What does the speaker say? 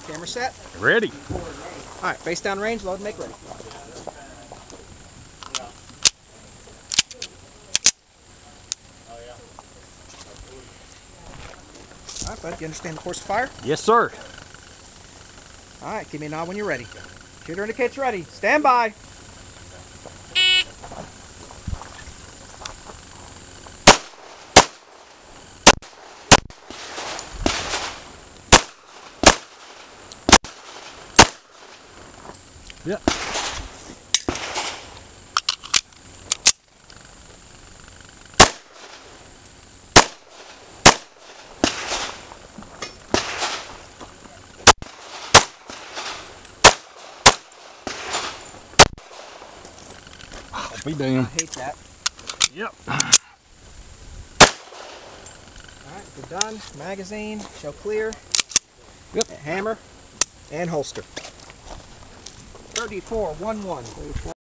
Camera set. Ready. All right, face down range, load and make ready. All right, bud, you understand the course of fire? Yes, sir. All right, give me a nod when you're ready. Shooter indicates ready. Stand by. Yep. I'll be damned. I hate that. Yep. All right, we're done. Magazine, show clear. Yep. Hammer and holster. 3411.